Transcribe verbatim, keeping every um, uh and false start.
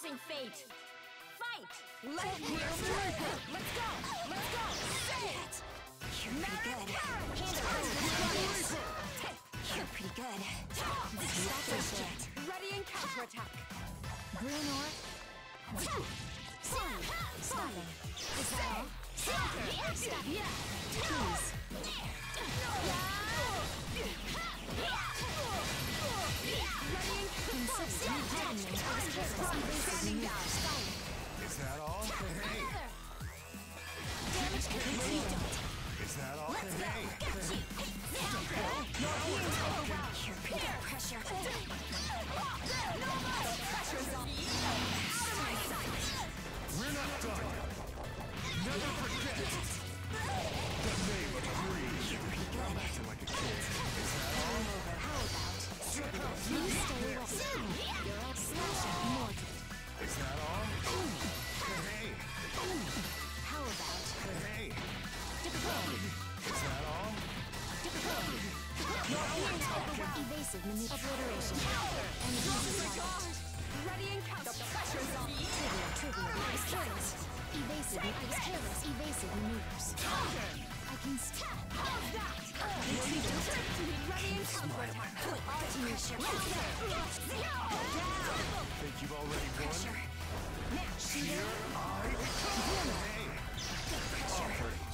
Facing fate. Fight. Let it be. Let's go. Let's go. Say it. You're pretty good. You're pretty good. That's it. Ready and counterattack. Green orb. Sing. Stopping. Is that all? Stop. Yeah. Please. Standing down. Is that all? Hey! Damage completed. Is that all? Hey! You're pretty good pressure. Pressure's on. Out of my sight. We're not done! Never forget it! The name of greed! You're pretty good. Acting like a kid. Is that all? How about you stay away? You're all slashing mortal. Is that all? Hey! How about Hey! deploy? Is that all? Deploy. Evasive manip- obliteration. And Disregard. Ready and counter. The pressure's on. Trivial, trivial. Nice kills. Evasive, nice kills. Evasive maneuvers. I can stop. How's that? Ready and counterattack. Pressure. Think you've already won? Pressure. Match. Here I come! Hey! Pressure. Offer